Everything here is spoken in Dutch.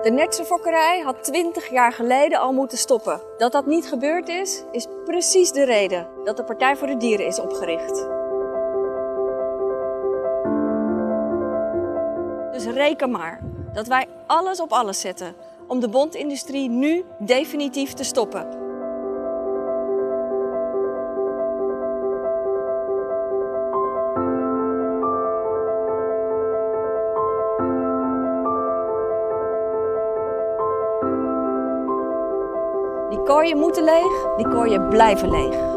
De Nertse fokkerij had 20 jaar geleden al moeten stoppen. Dat dat niet gebeurd is precies de reden dat de Partij voor de Dieren is opgericht. Dus reken maar dat wij alles op alles zetten om de bontindustrie nu definitief te stoppen. Die kooien moeten leeg, die kooien blijven leeg.